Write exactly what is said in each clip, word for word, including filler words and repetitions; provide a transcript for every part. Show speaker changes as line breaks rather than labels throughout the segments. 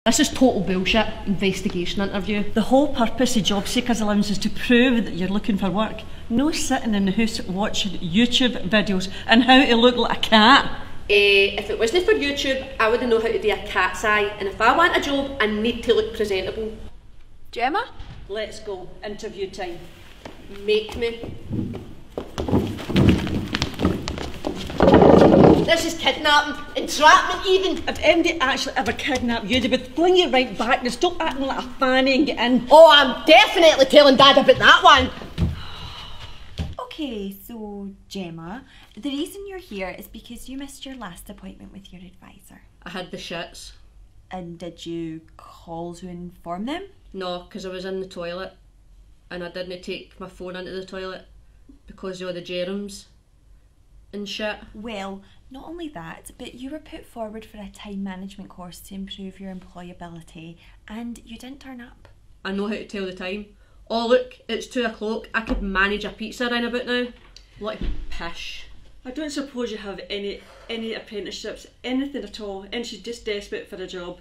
This is total bullshit investigation interview.
The whole purpose of job seekers allowance is to prove that you're looking for work. No sitting in the house watching YouTube videos and how to look like a cat.
Uh, if it wasn't for YouTube, I wouldn't know how to do a cat's eye, and if I want a job, I need to look presentable. Gemma?
Let's go. Interview time.
Make me. This is kidnapping, entrapment even.
If anybody actually ever kidnapped you, they would fling you right back and stop acting like a fanny and get in.
Oh, I'm definitely telling Dad about that one.
Okay, so Gemma, the reason you're here is because you missed your last appointment with your advisor.
I had the shits.
And did you call to inform them?
No, because I was in the toilet and I didn't take my phone into the toilet because of all the germs and shit.
Well, not only that, but you were put forward for a time management course to improve your employability and you didn't turn up.
I know how to tell the time. Oh look, it's two o'clock. I could manage a pizza round about now. What a pish.
I don't suppose you have any any apprenticeships, anything at all, and she's just desperate for a job.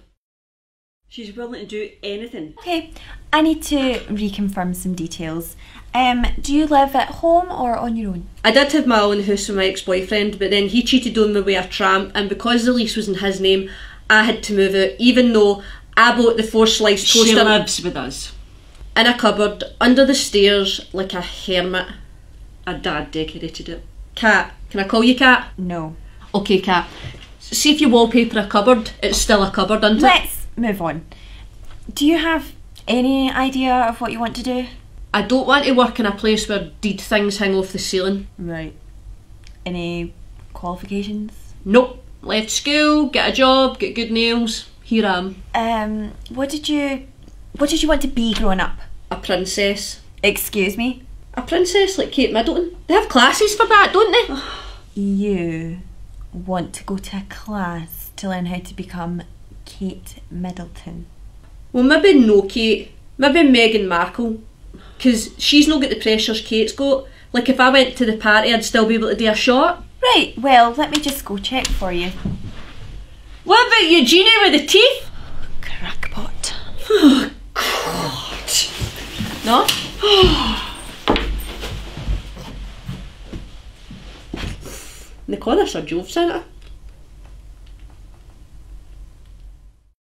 She's willing to do anything.
Okay, I need to reconfirm some details. Um, do you live at home or on your own?
I did have my own house with my ex-boyfriend, but then he cheated on me with a tramp, and because the lease was in his name, I had to move out, even though I bought the four slice toaster.
She lives with us.
In a cupboard, under the stairs, like a hermit.
Our dad decorated it.
Cat, can I call you Cat?
No.
Okay, Cat. See if you wallpaper a cupboard, it's still a cupboard, isn't it?
Let's move on. Do you have any idea of what you want to do?
I don't want to work in a place where dead things hang off the ceiling.
Right. Any qualifications?
Nope. Left school, get a job, get good nails. Here I am.
Um, what did you... What did you want to be growing up?
A princess.
Excuse me?
A princess like Kate Middleton. They have classes for that, don't they?
You want to go to a class to learn how to become Kate Middleton?
Well, maybe no Kate. Maybe Meghan Markle. Because she's not got the pressures Kate's got. Like if I went to the party, I'd still be able to do a shot.
Right, well, let me just go check for you.
What about Eugenie with the teeth?
Crackpot.
Oh, God. No? They call this a Jove Centre.